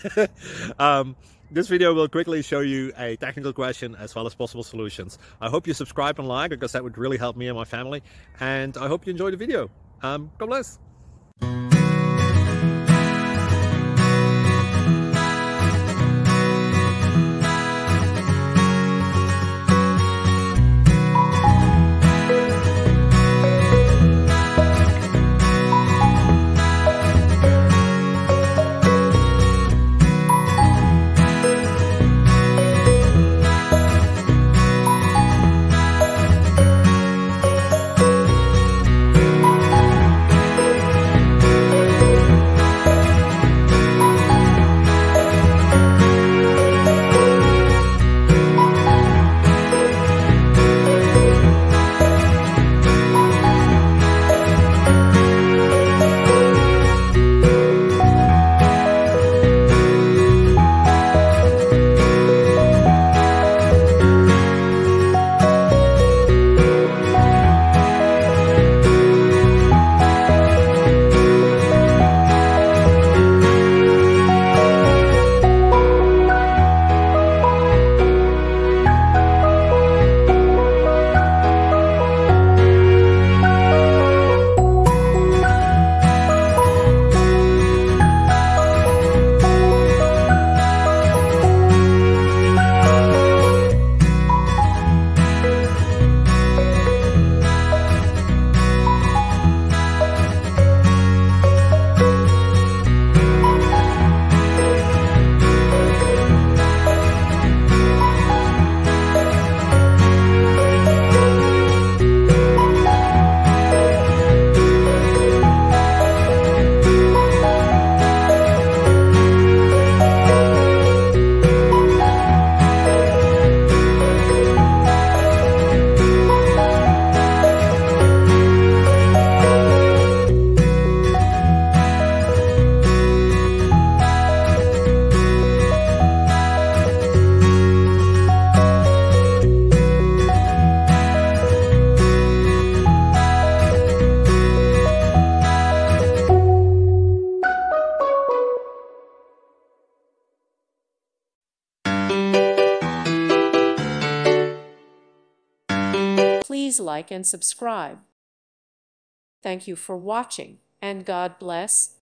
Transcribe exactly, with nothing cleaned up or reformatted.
um, this video will quickly show you a technical question as well as possible solutions. I hope you subscribe and like, because that would really help me and my family. And I hope you enjoy the video. Um, God bless. Please like and subscribe. Thank you for watching, and God bless.